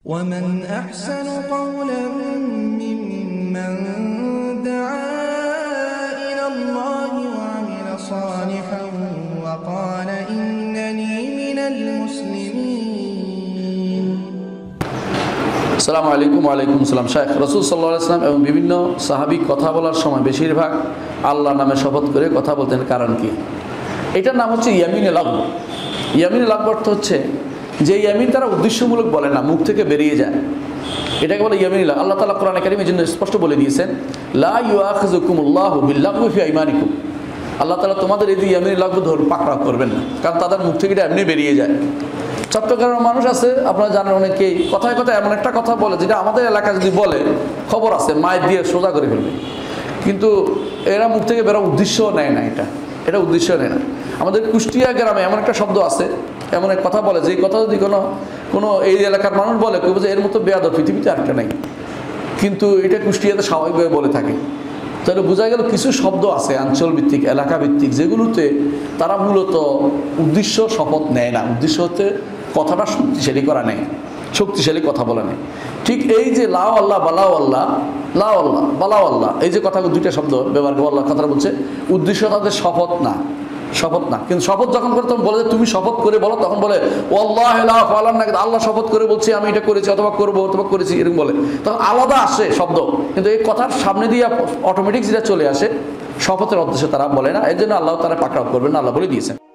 ومن أحسن قولا ممن دعا إلى الله وعمل صالحا وقال إنني من المسلمين। আসসালামু আলাইকুম। ওয়ালাইকুম আসসালাম। শাইখ রাসূল সাল্লাল্লাহু আলাইহি ওয়াসাল্লাম এবং বিভিন্ন সাহাবী কথা বলার সময় বেশিরভাগ আল্লাহর নামে শপথ করে কথা বলতেন, কারণ কি? এটার নাম হচ্ছে ইয়ামিনে লাগব। ইয়ামিনে লাগব অর্থ হচ্ছে যে ইয়ামিন তারা উদ্দেশ্যমূলক বলে না, মুখ থেকে বেরিয়ে যায়, এটাকে বলে ইয়ামিন। আল্লাহ তাআলা কোরআনে কারীমের জন্য স্পষ্ট বলে দিয়েছেন, লা ইউআখিযুকুমুল্লাহু বিল্লাগwi ফি আইমানিকুম। আল্লাহ তাআলা তোমাদের এই যে ইয়ামিনে লাগব ধরে পাকড়াও করবেন না, কারণ তাদের মুখ থেকে এটা এমনি বেরিয়ে যায়। চট্টগ্রামের মানুষ আছে, আপনারা জানেন, অনেকেই কথায় কথায় এমন একটা কথা বলে যেটা আমাদের এলাকায় যদি বলে খবর আছে মায়ের দিয়ে সোজা করে ফেলবে, কিন্তু এরা মুখ থেকে বেরো উদ্দেশ্য নেয় না, এটা উদ্দেশ্য নেয় না। আমাদের কুষ্টিয়া গ্রামে এমন একটা শব্দ আছে, এমন এক কথা বলে যে কথা যদি কোনো এই এলাকার মানুষ বলে কেউ যে এর মতো বেয়াদব পৃথিবীতে আরেকটা নাই, কিন্তু এটা কুষ্টিয়াতে স্বাভাবিকভাবে বলে থাকে। তাহলে বোঝা গেল কিছু শব্দ আছে আঞ্চল ভিত্তিক, এলাকা ভিত্তিক, যেগুলোতে তারা মূলত উদ্দেশ্য শপথ নেয় না, উদ্দেশ্য হচ্ছে কথাটা শক্তিশালী করা নেই, শক্তিশালী কথা বলা নেই। ঠিক এই যে লাও আল্লাহ বালাও আল্লাহ, লাও আল্লাহ বালাও আল্লাহ, এই যে কথা দুইটা শব্দ ব্যবহার করে আল্লাহ কথাটা বলছে, উদ্দেশ্য তাদের শপথ না, শপথ না। কিন্তু শপথ যখন করে তখন বলে যে তুমি শপথ করে বলো, তখন বলে ওয়াল্লাহি লা ফালান না, আল্লাহ শপথ করে বলছি আমি এটা করেছি অথবা করবো অথবা করেছি, এরকম বলে, তখন আলাদা আসে শব্দ। কিন্তু এই কথার সামনে দিয়ে অটোমেটিক যেটা চলে আসে শপথের উদ্দেশ্যে তারা বলে না, এর জন্য আল্লাহ তারা পাকড়াও করবেন না, আল্লাহ বলে দিয়েছেন।